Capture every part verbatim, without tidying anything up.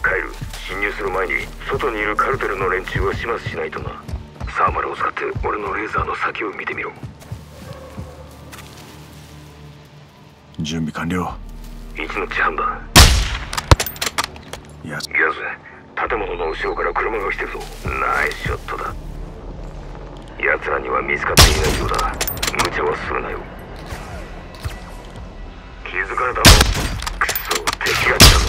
帰る。侵入する前に外にいるカルテルの連中を始末しないとな。サーマルを使って俺のレーザーの先を見てみろ。 準備完了。 いちのち半だ。 やつギャズ、建物の後ろから車が来てるぞ。ナイスショットだ。奴らには見つかっていないようだ。無茶はするなよ。気づかれたの。くそ、敵が来たぞ。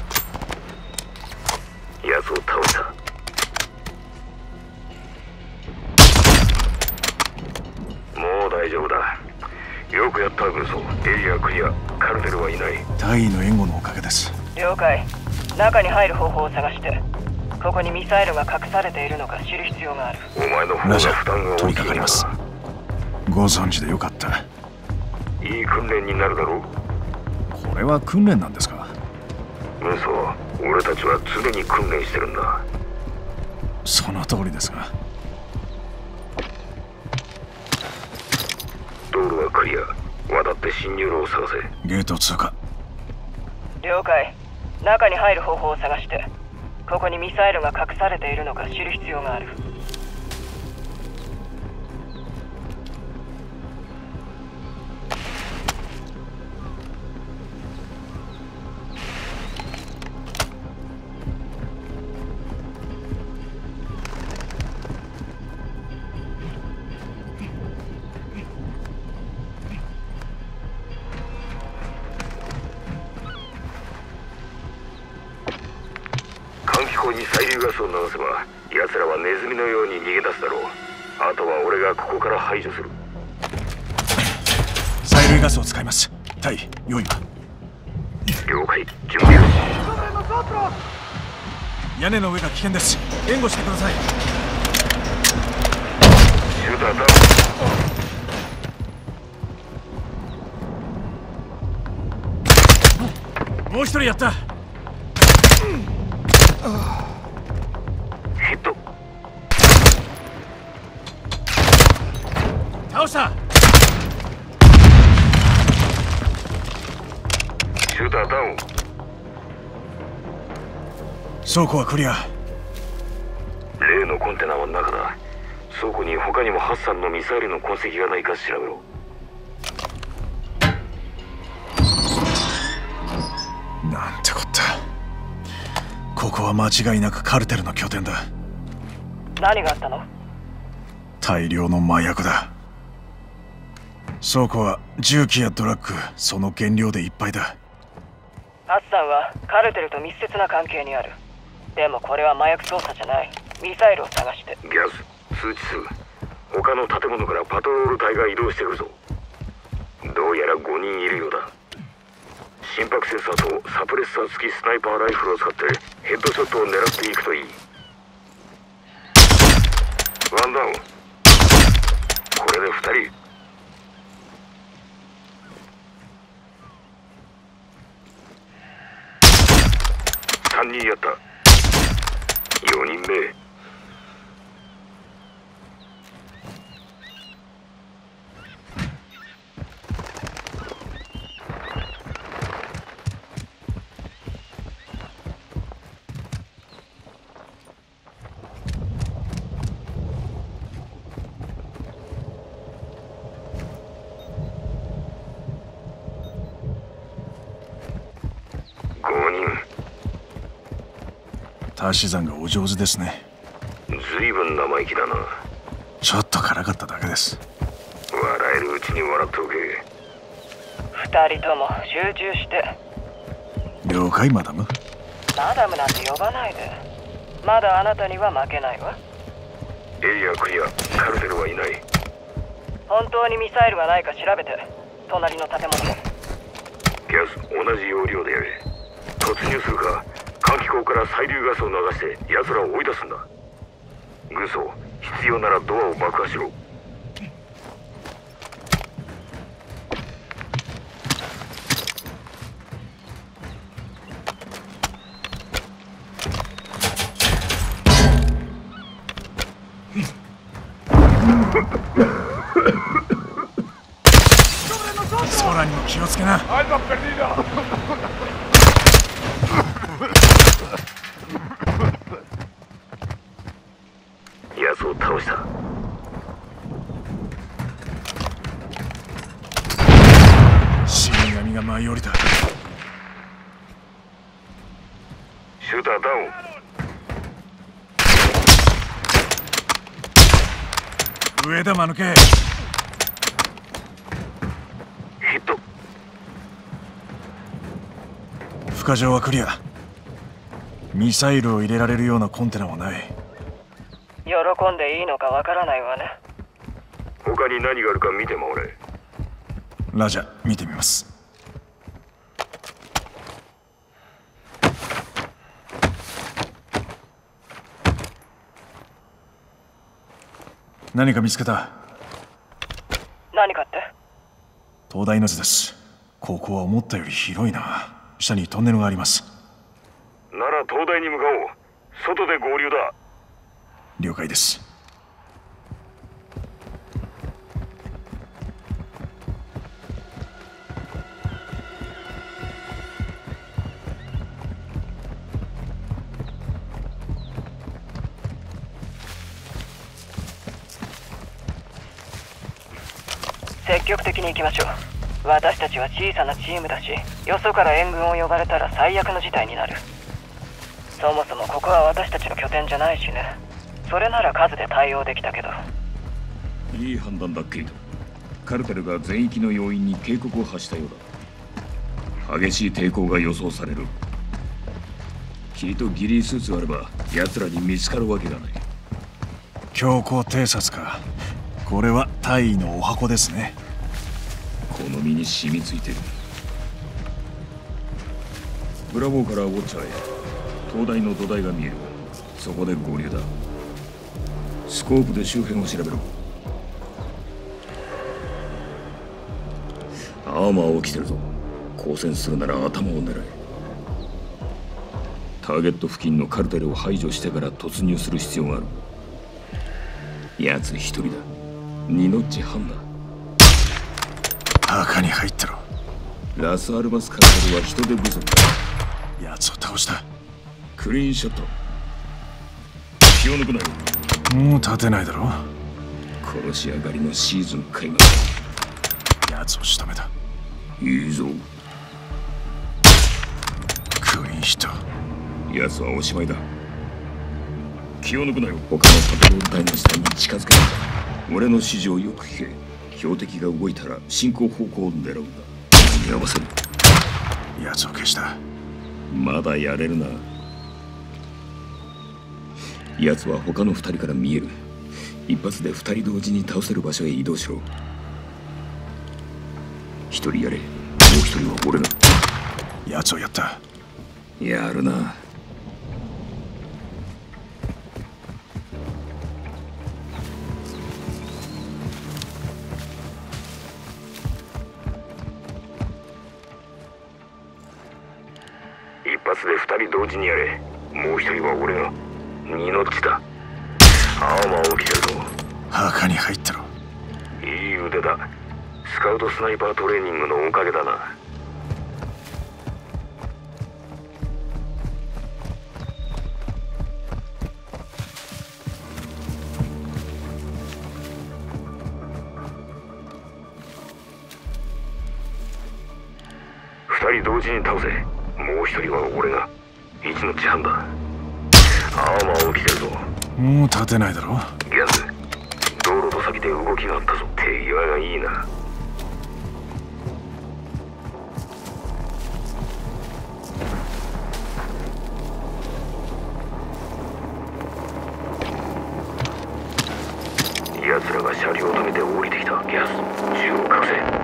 奴を倒した。もう大丈夫だ。よくやった軍曹。エリアクリア。カルテルはいない。 大尉の援護のおかげです。 了解。中に入る方法を探して。ここにミサイルが隠されているのか知る必要がある。 お前の方が負担が大きいな。 取り掛かります。ご存知でよかった。 いい訓練になるだろう。 これは訓練なんですか？ 軍曹、俺たちは常に訓練してるんだ。 その通りですが。 道路はクリア。渡って侵入路を探せ。 ゲート通過。 了解。中に入る方法を探して。ここにミサイルが隠されているのか知る必要がある。 ここに催涙ガスを流せば奴らはネズミのように逃げ出すだろう。あとは俺がここから排除する。 催涙ガスを使います。タイ、用意は？ 了解。準備よし。 屋根の上が危険です。援護してください。 シューターダウン。もう一人やった。 ヒット。 倒した。 シューターダウン。 倉庫はクリア。 例のコンテナは中だ。倉庫に他にもハッサンのミサイルの痕跡がないか調べろ。 なんてこった。ここは間違いなくカルテルの拠点だ。 何があったの？ 大量の麻薬だ。倉庫は銃器やドラッグ、その原料でいっぱいだ。 ハッサンはカルテルと密接な関係にある。でもこれは麻薬捜査じゃない。ミサイルを探して。 ギャズ、通知する。他の建物からパトロール隊が移動してくるぞ。どうやらごにんいるようだ。心拍センサーとサプレッサー付きスナイパーライフルを使ってヘッドショットを狙っていくといい。ワンダウン。これでふたり。さんにんやった。よにんめ。ごにん。 足し算がお上手ですね。 ずいぶん生意気だな。 ちょっと辛かっただけです。 笑えるうちに笑っておけ。 二人とも集中して。 了解、マダム。 マダムなんて呼ばないで。まだあなたには負けないわ。 エリアクリア。カルテルはいない。 本当にミサイルがないか調べて。隣の建物も。 ギャス、同じ要領でやれ。突入するか、換気口から催涙ガスを流して奴らを追い出すんだ。軍曹、必要ならドアを爆破しろ。 空にも気をつけな。 シューターダウン。 上だ間抜け。 ヒット。 負荷場はクリア。ミサイルを入れられるようなコンテナもない。 喜んでいいのかわからないわね。 他に何があるか見て回れ。 ラジャ、見てみます。何か見つけた。 何かって？ 灯台の図です。ここは思ったより広いな。下にトンネルがあります。 なら灯台に向かおう。外で合流だ。 了解です。 積極的に行きましょう。私たちは小さなチームだし、よそから援軍を呼ばれたら最悪の事態になる。そもそもここは私たちの拠点じゃないしね。それなら数で対応できたけど。 いい判断だ、ケイト。カルテルが全域の要員に警告を発したようだ。激しい抵抗が予想される。きっとギリースーツがあれば奴らに見つかるわけがない。 強行偵察か。これは大尉のお箱ですね。 この身に染みついてる。ブラボーからウォッチャーへ。灯台の土台が見える。そこで合流だ。スコープで周辺を調べろ。アーマーを着てるぞ。交戦するなら頭を狙え。ターゲット付近のカルテルを排除してから突入する必要がある。奴一人だ。ニノッチハンだ。 墓に入ったろ。 ラスアルバスカルテルは人手不足だ。 奴を倒した。 クリーンショット。気を抜くなよ。 もう立てないだろ。 殺し上がりのシーズン開幕。 奴を仕留めた。 いいぞ。 クリーンヒット。 奴はおしまいだ。気を抜くなよ。他のパトロール隊の下に近づけない。俺の指示をよく聞け。標的が動いたら進行方向を狙うんだ。間に合わせる。 奴を消した。 まだやれるな。奴は他の二人から見える。一発で二人同時に倒せる場所へ移動しろ。一人やれ。もう一人は俺が。 奴をやった。 やるな。 一発で二人同時にやれ。もう一人は俺が。ニノッチだ。アーマーを着てるぞ。 墓に入ったろ。 いい腕だ。スカウトスナイパートレーニングのおかげだな。二人同時に倒せ。もう一人は俺が。一の地半だ。アーマーを着てるぞ。 もう立てないだろ。 ギャズ、道路の先で動きがあったぞ。手際がいいな。奴らが車両を止めて降りてきた。ギャズ、銃を隠せ。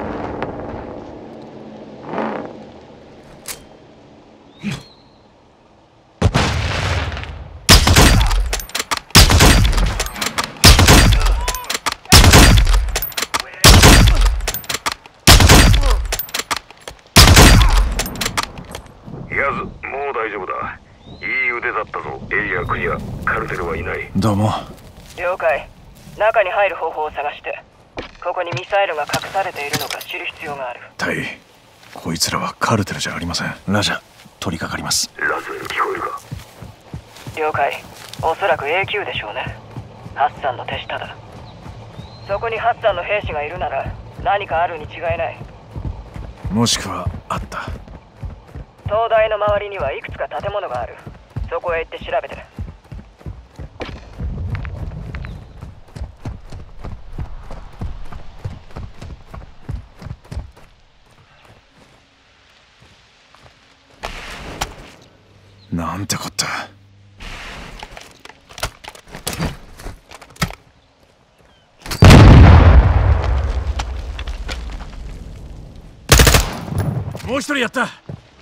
どうも。 了解。中に入る方法を探して。ここにミサイルが隠されているのか知る必要がある。 大尉、こいつらはカルテルじゃありません。ラジャ、取り掛かります。 ラズエル聞こえるか。 了解。おそらく エーキュー でしょうね。ハッサンの手下だ。そこにハッサンの兵士がいるなら何かあるに違いない。 もしくはあった。 灯台の周りにはいくつか建物がある。 そこへ行って調べてる。 なんてこった。もう一人やった。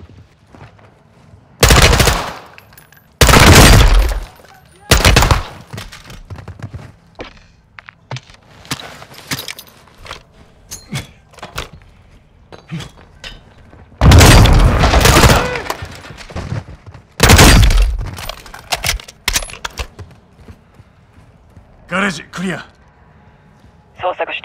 ガレージクリア。 捜索して。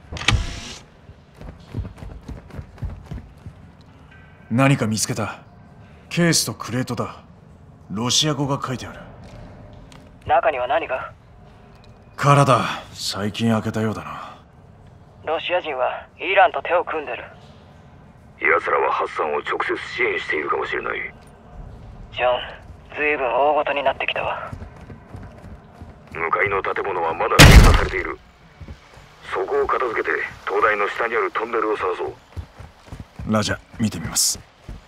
何か見つけた。ケースとクレートだ。ロシア語が書いてある。 中には何が？ 体、最近開けたようだな。 ロシア人はイランと手を組んでる。 奴らはハッサンを直接支援しているかもしれない。 ジョン、ずいぶん大ごとになってきたわ。 向かいの建物はまだ閉鎖されている。そこを片付けて灯台の下にあるトンネルを探そう。 ラジャ、見てみます。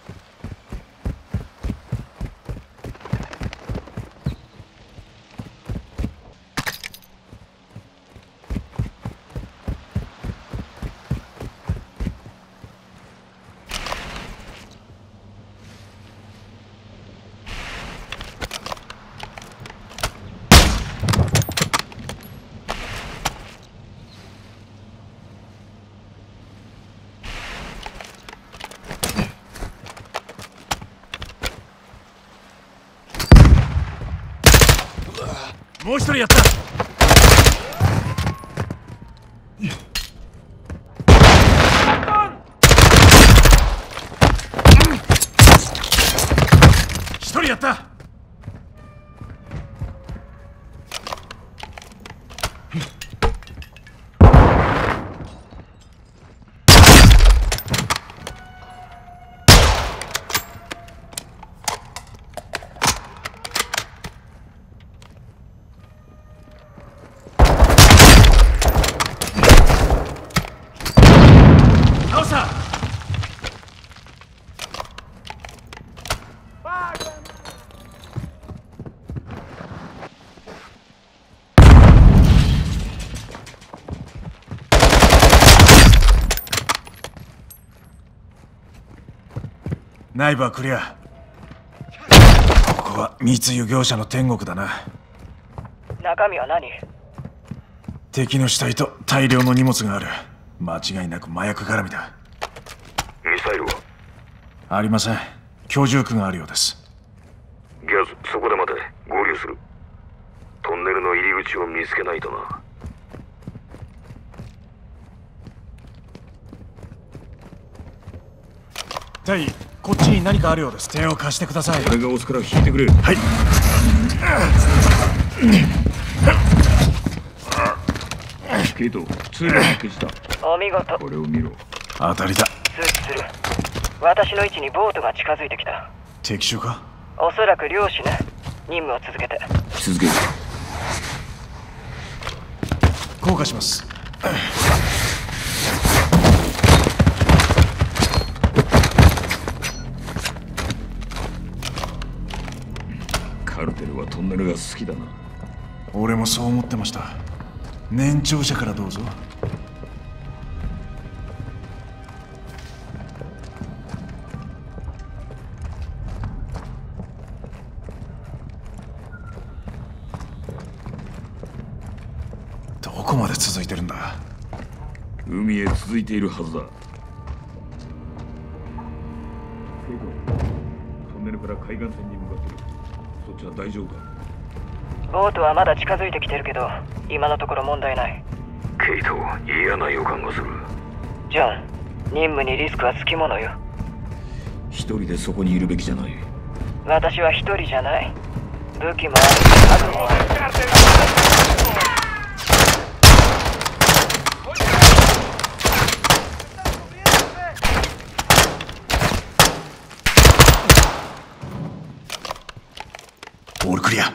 もう一人やった。一人やった。内部はクリア。ここは密輸業者の天国だな。 中身は何？ 敵の死体と大量の荷物がある。間違いなく麻薬絡みだ。 ミサイルは？ ありません。居住区があるようです。 ギャズ、そこで待て。合流する。トンネルの入り口を見つけないとな。 タイ、こっちに何かあるようです。手を貸してください。 俺が押すから引いてくれ。 はい。 ケイト、通路を消した。 お見事。 これを見ろ。 当たりだ。 通知する。私の位置にボートが近づいてきた。 敵襲か？ おそらく漁師ね。任務を続けて。 続ける。 降下します。 カルテルはトンネルが好きだな。 俺もそう思ってました。年長者からどうぞ。どこまで続いてるんだ？ 海へ続いているはずだ。ケイト、トンネルから海岸線に向かってる。そっちは大丈夫か？ ボートはまだ近づいてきてるけど、今のところ問題ない。 ケイト、嫌な予感がする。 ジョン、任務にリスクはつきものよ。 一人でそこにいるべきじゃない。 私は一人じゃない。武器もある、核もある。 オールクリア。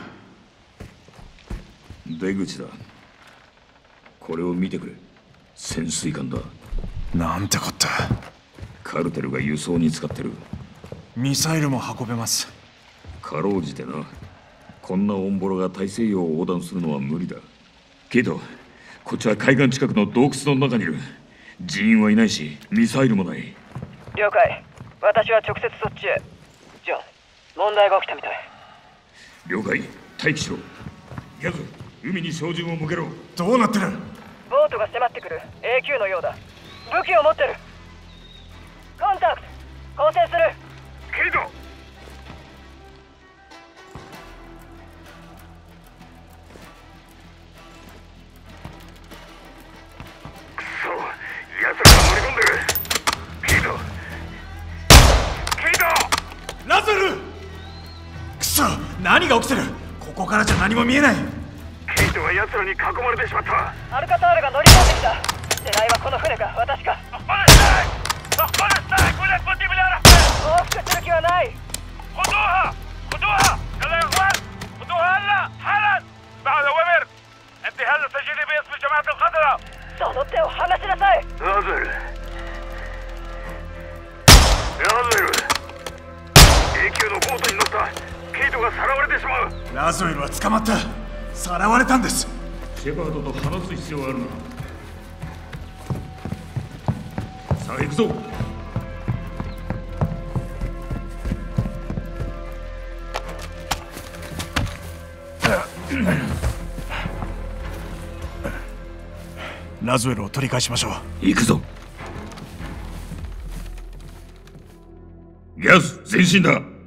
出口だ。これを見てくれ。潜水艦だ。 なんてこった。 カルテルが輸送に使ってる。 ミサイルも運べます。 かろうじてな。こんなオンボロが大西洋を横断するのは無理だ。けどこっちは海岸近くの洞窟の中にいる。人員はいないしミサイルもない。 了解。私は直接そっちへ。ジョン、問題が起きたみたい。 了解。待機しろ。ギャズ、海に照準を向けろ。 どうなってる？ ボートが迫ってくる。 エーキュー のようだ。武器を持ってる。コンタクト交戦する。 ケイト、くそ、奴らが乗り込んでる。ケイト、ケイト、 ラズル！くそ、何が起きてる？ここからじゃ何も見えない。 ケイトが奴らに囲まれてしまった。 アルカタールが乗り込んできた。狙いはこの船か私か。往復する気はない。 خذوها خذوها يلا يا اخوان خذوها هلا حالا بعد اوامر انتهاء التسجيل باسم جماعه الخضراء その手を離しなさい。 ラズル、ラズル、 エーキュー のボートに乗ったケイトがさらわれてしまう。 ラズエルは捕まった。さらわれたんです。 シェパードと話す必要があるな。さあ行くぞ。 ラズエルを取り返しましょう。 行くぞ。ギャズ前進だ。